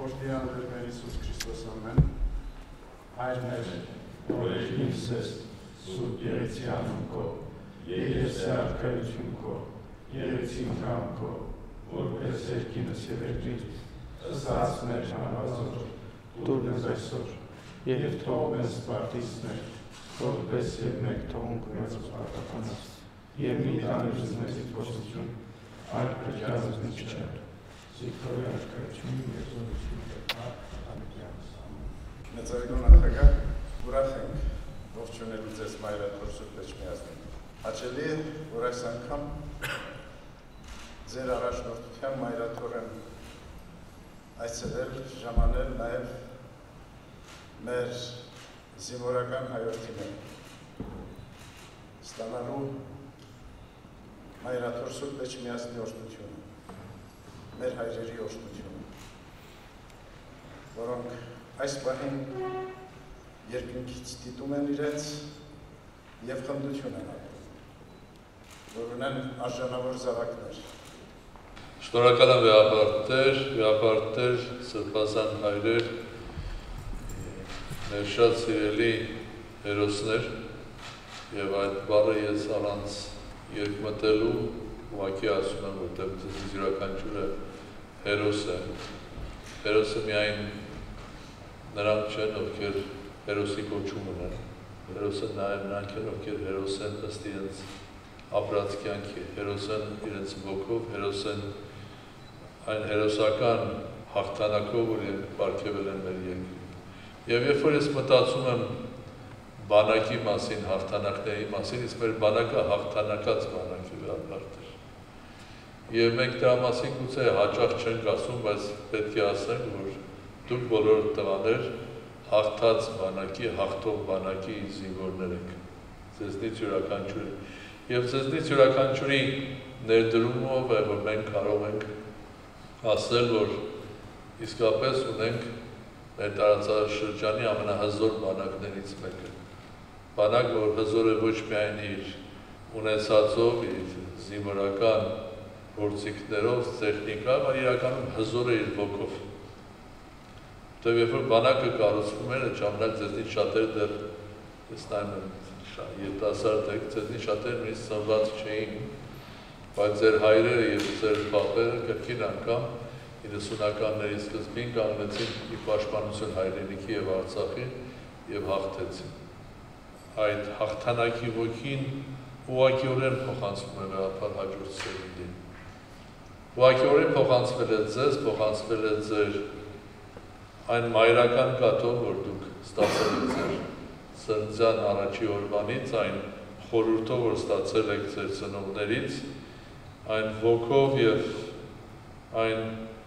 Որդիան դեր մեր Հիսուս Քրիստոս ամեն, Հայր մեր, որ եկնիս ես, սուրբ երեցի անուն քո, երեսի արքայություն քո, երեցին կամ քո, որպես երկինս և երկրից, ըսած մեր հանվածոր, դուր մեզ այսօր, և թող մեզ պարտիսներ, որպես և մեկ թողունք մեծուց պարտականս, և մի տանիրս մեզից ոստություն, այլ կրկյազս մի չեր, Զիքրոյ արքայություն և զորություն կրպար ամիկյանս ամեն։ Մեծայնուն ախագակ, ուրախ ենք ողջունելու ձեզ մայրաթոր Սուրբ Էջմիածնին։ Հաճելի է, որ այս անգամ ձեր առաջնորդության մայրաթորն այցելել, ժամանել նաև մեր զինվորական հայրենիքին ստանալու մայրաթոր Սուրբ Էջմիածնի օրհնությունը, մեր հայրերի օրհնությունը, որոնք այս պահին երկնքից դիտում են իրենց և խնդություն են ապրում, որ ունեն արժանավոր զավակներ։ Շնորհակալ եմ վեհապարտեր, սրբազան հայրեր, մեր շատ սիրելի հերոսներ, և այդ բառը ես առանց երկմտելու ուղղակի ասում եմ, որտեղ ձեզ յուրաքանչյուրը հերոս է։ Հերոսը միայն նրանք չեն, ովքեր հերոսի կոչում ունեն։ Հերոսը նաև նրանք են, ովքեր հերոս են ըստ իրենց ապրած կյանքի, հերոս են իրենց ոգով, հերոս են այն հերոսական հաղթանակով, որ պարգևել են մեր երկրին։ Եվ երբ որ ես մտածում եմ բանակի մասին, հաղթանակների մասին, իսկ մեր բանակը հաղթանակած բանակ է վեհապարտեր։ Եվ մենք դրա մասին գուցե հաճախ չենք ասում, բայց պետք է ասենք, որ դուք բոլոր տղաներ հաղթած բանակի, հաղթող բանակի զինվորներ եք, ձեզնից յուրաքանչյուրը։ Եվ ձեզնից յուրաքանչյուրի ներդրումով է, որ մենք կարող ենք ասել, որ իսկապես ունենք մեր տարածաշրջանի ամենահզոր բանակներից մեկը։ Բանակ, որ հզոր է ոչ միայն իր ունեցածով, իր զինվորական գործիքներով, տեխնիկայով, այլ իրականում հզոր է իր ոգով։ Որտեւ երբ որ բանակը կառուցվում էր, այդ ժամանակ ձեզնից շատերը դեռ ես նայում եմ երիտասարդ եք, ձեզնից շատերը նույնիսկ ծնված չէին, բայց ձեր հայրերը և ձեր պապերը կրկին անգամ 90-ականների սկզբին կանգնեցին ի պաշտպանություն հայրենիքի և Արցախի և հաղթեցին։ Այդ հաղթանակի ոգին ուղղակիորեն փոխանցվում է վեհապար հաջորդ սերունդին։ Ուղղակիորեն փոխանցվել է ձեզ, փոխանցվել է ձեր այն մայրական կաթով, որ դուք ստացել եք ձեր ծննդյան առաջի օրվանից, այն խորհուրդով, որ ստացել եք ձեր ծնողներից, այն ոգով և այն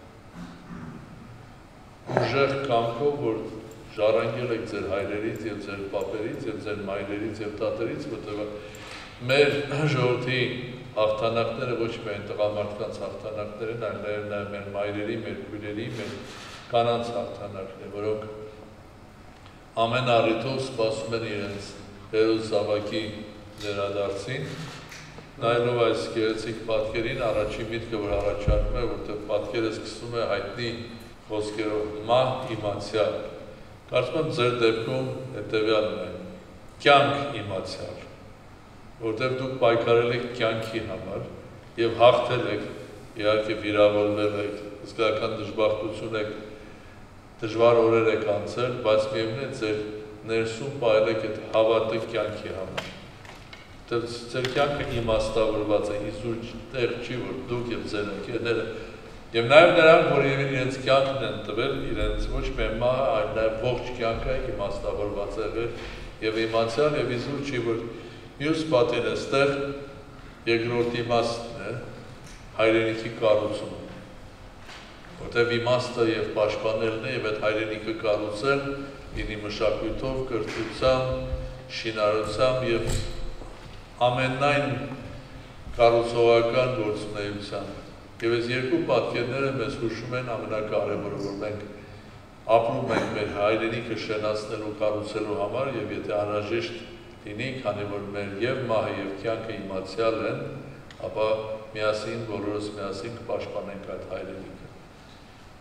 ուժեղ կամքով, որ ժառանգել եք ձեր հայրերից և ձեր պապերից և ձեր մայրերից և տատերից, որտեղ մեր ժողովրդի հաղթանակները ոչ միայն տղամարդկանց հաղթանակներ են, այլ նաև մեր մայրերի, մեր քույրերի, մեր կանանց հաղթանակներ, որոնք ամեն առիթով սպասում են իրենց հերոս զավակի վերադարձին, նայելով այս գեղեցիկ պատկերին, առաջին միտքը, որ առաջանում է, որտեղ պատկերը սկսում է հայտնի խոսքերով մահ իմացյալ։ Կարծում եմ ձեր դեպքում հետևյալն է, կյանք իմացյալ, որտեղ դուք պայքարել եք կյանքի համար և հաղթել եք, իհարկե վիրավորվել եք, հսկայական դժբախտություն եք, դժվար օրեր եք անցել, բայց միևնույն է ձեր ներսում պահել եք այդ հավատը կյանքի համար։ Ձեր կյանքը իմաստավորված է, իզուր տեղ չի, որ դուք և ձեր ընկերները և նաև նրանք, որ իրենց կյանքն են տվել, իրենց ոչ միայն մահը, այլ նաև ողջ կյանքը իմաստավորված է եղել և իմացյալ և իզուր չի, որ մյուս պատին էստեղ երկրորդ իմաստն է հայրենիքի կառուցումը, որտեղ իմաստը և պաշտպանելն է և այդ հայրենիքը կառուցել ինի մշակույթով, կրթությամբ, շինարարությամբ և ամենայն կառուցողական գործունեությամբ։ Եվ այս երկու պատկերները մեզ հուշում են ամենակարևորը, որ մենք ապրում ենք մեր հայրենիքը շենացնելու, կառուցելու համար և եթե անհրաժեշտ լինի, քանի որ մեր և մահը և կյանքը իմացյալ են, ապա միասին բոլորս միասին կպաշտպանենք այդ հայրենիքը։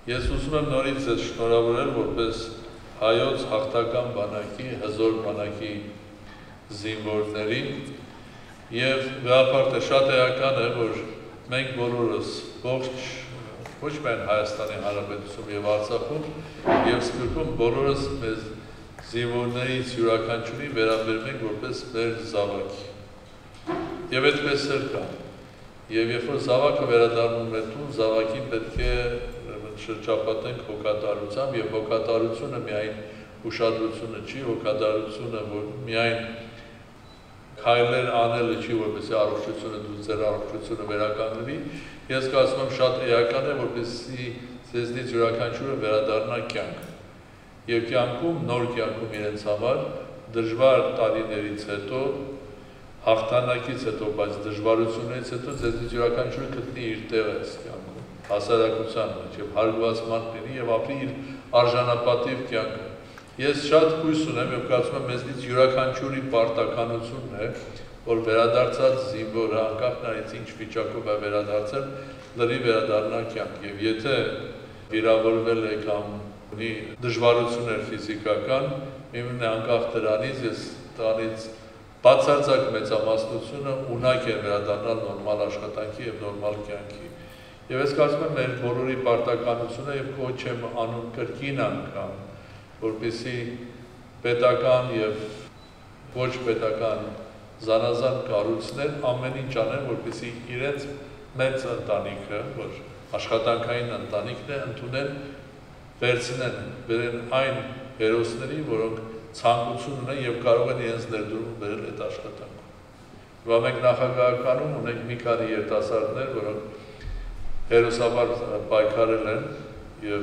Ես ուզում եմ նորից ձեզ շնորհավորել որպես հայոց հաղթական բանակի, հզոր բանակի զինվորների եւ վերապարտը շատ էական է, որ մենք բոլորս ողջ ոչ միայն Հայաստանի Հանրապետությունում եւ Արցախում եւ Սփյուռքում բոլորս մեզ զինվորներից յուրաքանչյուրին վերաբերում ենք որպես մեր զավակ։ Եվ այդպես էլ կա։ Եվ երբ որ զավակը վերադառնում է տուն, զավակին պետք է շրջապատենք հոգատարությամբ եւ հոգատարությունը միայն ուշադրությունը չի, հոգատարությունը որ միայն քայլեր անելը չի, որպեսզի առողջությունը դու ձեր առողջությունը վերականգնվի, ես կարծում եմ շատ էական է, որպեսզի ձեզնից յուրաքանչյուրը վերադառնա կյանք։ Եվ կյանքում, նոր կյանքում իրենց համար դժվար տարիներից հետո, հաղթանակից հետո, բայց դժվարություններից հետո ձեզնից յուրաքանչյուրը գտնի իր տեղը այս կյանքում, հասարակության մեջ եւ հարգված մարդ լինի եւ ապրի իր արժանապատիվ կյանքը։ Ես շատ հույս ունեմ եւ կարծում եմ մեզնից յուրաքանչյուրի պարտականությունն է, որ վերադարձած զինվորը անկախ նրանից ինչ վիճակով է վերադարձել, լրի վերադառնա կյանք եւ եթե վիրավորվել է կամ ունի դժվարություններ ֆիզիկական, իմն է անկախ դրանից ես տանից բացարձակ մեծամասնությունը ունակ է վերադառնալ նորմալ աշխատանքի եւ նորմալ կյանքի։ Եվ ես կարծում եմ մեր բոլորի պարտականությունը եւ կոչ եմ անում կրկին անգամ, որպեսզի պետական եւ ոչ պետական զանազան կառույցներ ամեն ինչ անեն, որպեսզի իրենց մեծ ընտանիքը, որ աշխատանքային ընտանիքն է, ընդունեն, վերցնեն, բերեն այն հերոսներին, որոնք ցանկություն ունեն եւ կարող են իրենց ներդրում բերել այդ աշխատանքում։ Và մենք նախագահականում ունենք մի քանի երիտասարդներ, որոնք հերոսաբար պայքարել են եւ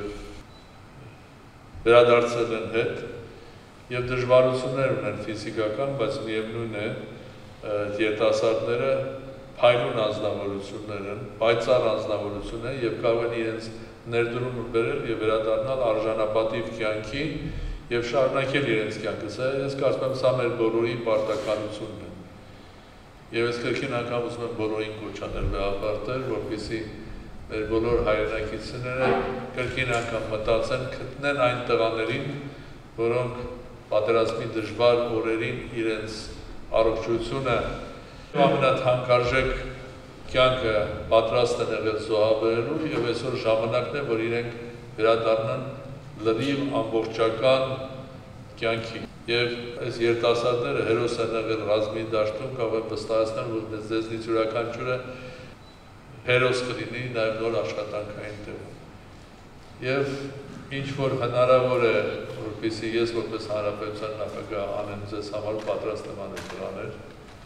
վերադարձել են հետ եւ դժվարություններ ունեն ֆիզիկական, բայց միևնույն է երիտասարդները փայլուն անձնավորություններ են, պայծառ անձնավորություններ եւ կարող են իրենց ներդրումը բերել եւ վերադառնալ արժանապատիվ կյանքի եւ շարունակել իրենց կյանքը։ Ես կարծում եմ սա մեր բոլորի պարտականությունն է։ Եվ ես կրկին անգամ ուզում եմ բոլորին կոչ անել վերապարտել, որպեսզի մեր բոլոր հայրենակիցները կրկին անգամ մտածեն, գտնեն այն տղաներին, որոնք պատերազմի դժվար օրերին իրենց առողջությունը ամենաթանկարժեք կյանքը պատրաստ են եղել զոհաբերելու եւ այսօր ժամանակն է, որ իրենք վերադառնան լրիվ ամբողջական կյանքի։ Եվ այս երիտասարդները հերոս են եղել ռազմի դաշտում, կարող եմ վստահեցնել, որ ձեզնից յուրաքանչյուրը հերոս կլինի նաև նոր աշխատանքային տեղում։ Եվ ինչ որ հնարավոր է, որպեսզի ես որպես հանրապետության նախագահ անեմ ձեզ համար պատրաստ եմ անել դրաներ։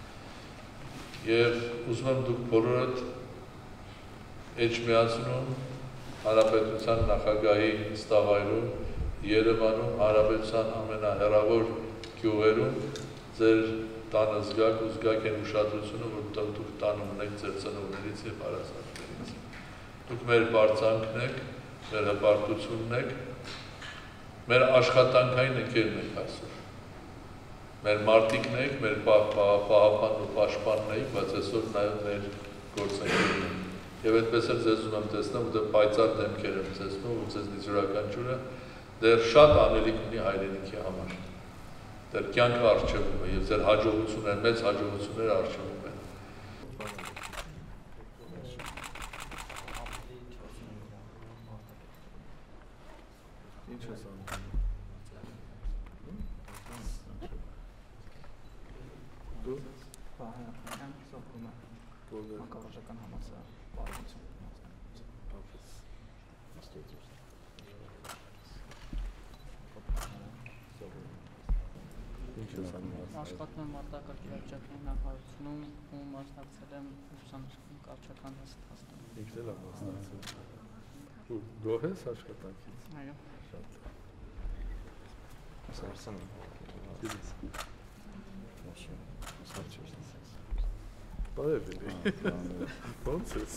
Եվ ուզում եմ դուք բոլորդ էջմիածնում հանրապետության նախագահի նստավայրում, Երևանում, հանրապետության ամենահեռավոր գյուղերում ձեր տանը զգաք ու զգաք են ուշադրությունը, որ դուք տանում ունեք ձեր ծնողներից եւ հարազատներից։ Դուք մեր բարձանքն եք, մեր հպարտությունն եք, մեր աշխատանքային ընկերն եք այսօր։ Մեր մարտիկն եք, մեր պահապանն ու պաշտպանն եք, բայց այսօր նաեւ մեր գործընկերն եք։ Եվ այդպես էլ ձեզ ուզում եմ տեսնել, ու դե պայծառ դեմքեր եմ տեսնում, ու ձեզնից յուրաքանչյուրը դեռ շատ անելիք ունի հայրենիքի համար։ Դեռ կյանքը առջևում է եւ ձեր հաջողությունները, մեծ հաջողությունները առջևում են։ Ինչ ես անում։ Դու Պահանջական սովորում եմ մակարոժական համալսարան բարություն։ Աշխատում եմ արտակարգ վարչական նախարարությունում ու մասնակցել եմ ուսանողական կարճական հաստատում։ Ինքն էլ մասնակցել։ Ու գոհ ես աշխատանքից։ Այո։ Շատ։ Սարսան եմ։ Բարև ոնց ես։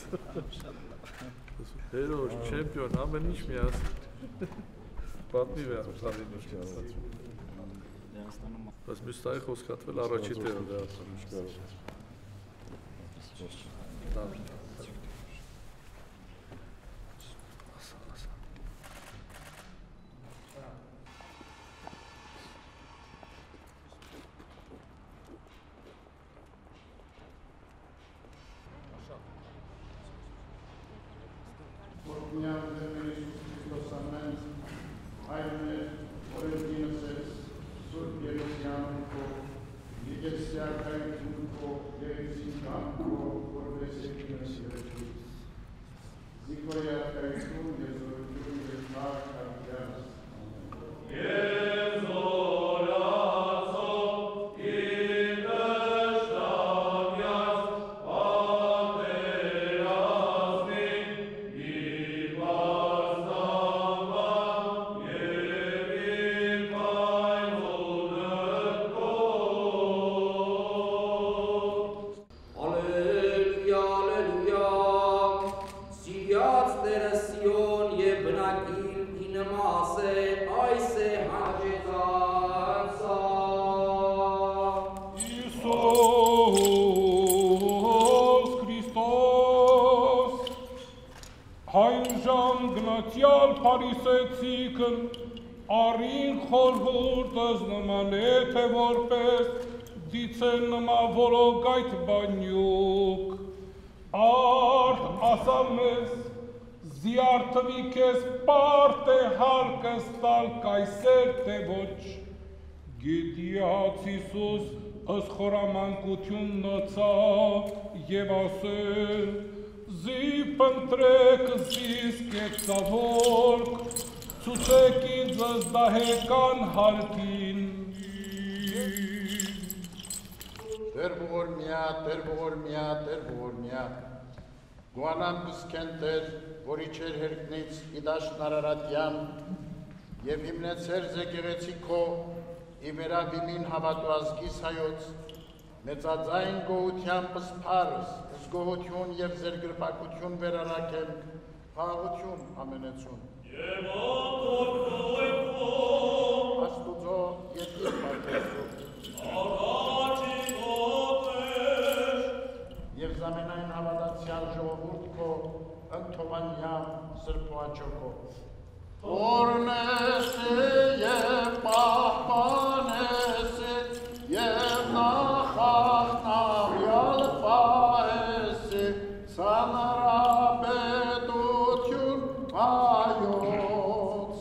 Հերոս, չեմպիոն, ամեն ինչ միասին։ Պատմի վերջին ինչ։ Բայց մյուս տարի խոսքատվել առաջի տեղը Փարիսեցիքն արին խորհուրդս նման է, թե որպես դիցեն նմա որոգայթ բանյուկ, արդ ասալ մեզ, զիարդվի կեզ պարդ է հարկս տալ կայսեր, թե ոչ, գետիաց Իսուս ըս խորամանկություն նոցա և ասել, զիպ ընտրեք զիս կեցավորք, ծուցեք ինձս դահեկան հարկին, Տեր ողորմյա, գուանամ կսկենտեր, որի չեր հերկնից իդաշն արարատյան, և հիմնեցեր զեկեղեցիքո, իվերավիմին հավատու ազգիս հայոց, մեծաձայն գոհության պսպարս, զգոհություն և զերգրպակություն վերարակենք, խաղաղություն ամենեցուն։ Եվ Աստուծո երկիր պարտեսում։ Եվ զամենայն հավատացյալ ժողովուրդ քո ընթովանյամ սրբոաչոքո։ Օրնես և պահպանես և նախախնամյալ պահես սանրապետություն հայոց։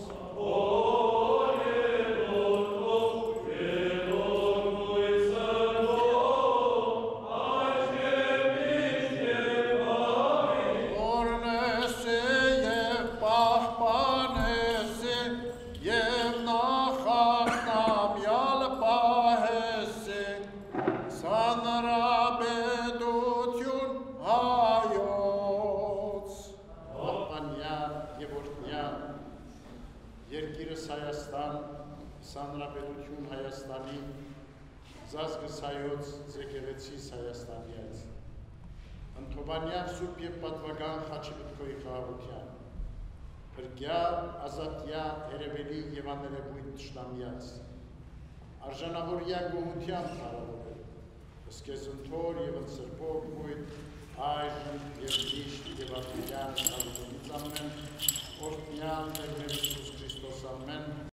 Երկիրս Հայաստան, Սանրապետություն Հայաստանի, զազգս հայոց, զեկեղեցիս Հայաստանի այս, ընթովանյա սուրբ և պատվական խաչիպտքոյի խաղաղության, փրկյա, ազատյա, երևելի և աներևույթ տշնամյաց, արժանավորյա գոհության հարավորել, ըսկեզնթոր և ընսրբող բույթ, այժմ և միշտ և ատվյան, սալությունից ամեն, Օրդնյան Տեր մեր Իսուս Քրիստոս ամեն,